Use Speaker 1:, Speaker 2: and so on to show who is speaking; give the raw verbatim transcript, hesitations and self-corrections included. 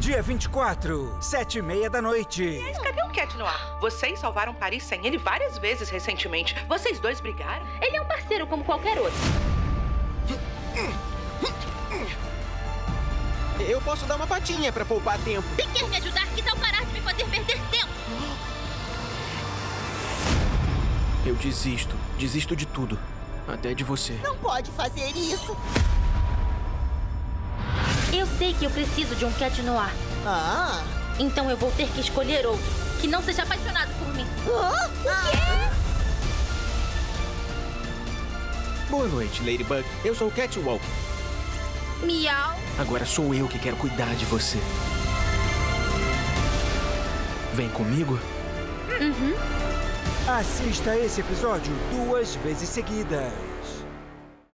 Speaker 1: Dia vinte e quatro, sete e meia da noite.
Speaker 2: Mas cadê o Cat Noir? Vocês salvaram Paris sem ele várias vezes recentemente. Vocês dois brigaram?
Speaker 3: Ele é um parceiro como qualquer outro.
Speaker 4: Eu posso dar uma patinha pra poupar tempo.
Speaker 3: Se quer me ajudar, que tal parar de me fazer perder tempo?
Speaker 4: Eu desisto. Desisto de tudo. Até de você.
Speaker 5: Não pode fazer isso.
Speaker 3: Eu sei que eu preciso de um Cat Noir.
Speaker 5: Ah.
Speaker 3: Então eu vou ter que escolher outro, que não seja apaixonado por mim.
Speaker 5: Ah.
Speaker 3: O quê?
Speaker 4: Boa noite, Ladybug. Eu sou o Catwalk.
Speaker 3: Miau.
Speaker 4: Agora sou eu que quero cuidar de você. Vem comigo?
Speaker 3: Uhum.
Speaker 1: Assista esse episódio duas vezes seguidas.